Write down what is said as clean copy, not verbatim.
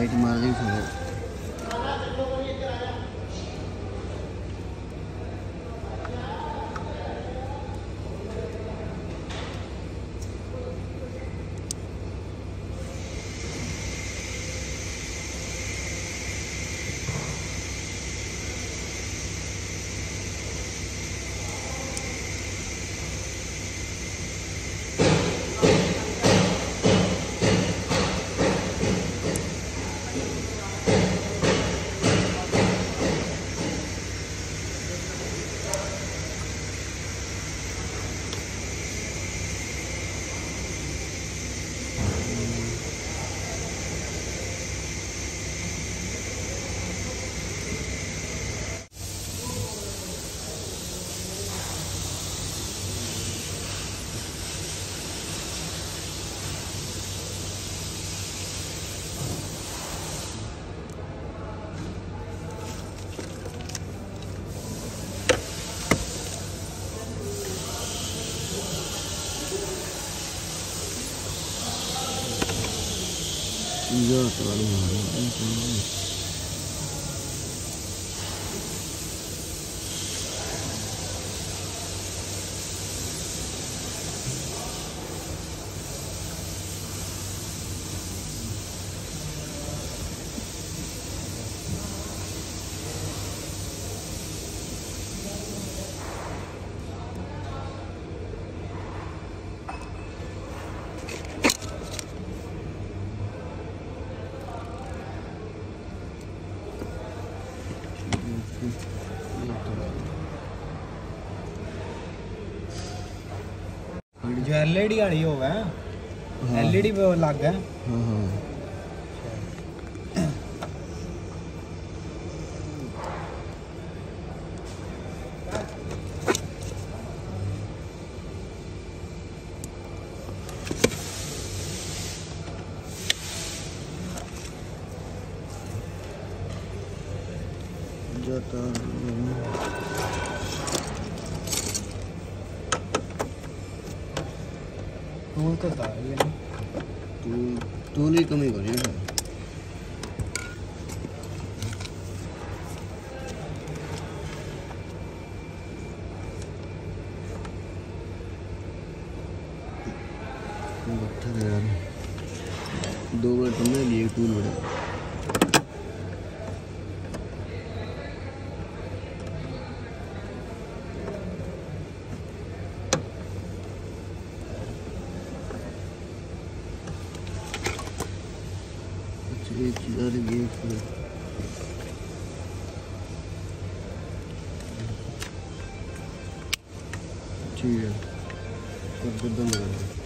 Light मार दी थोड़ा। जो एलईडी वाली होगा एलईडी पे लग गया। हाँ हाँ जाता टूल तो था ये टूल ही कमी करी है। दो मिनट तुमने लिए टूल बड़ा एक चीज़ आ रही है ठीक है कर दो।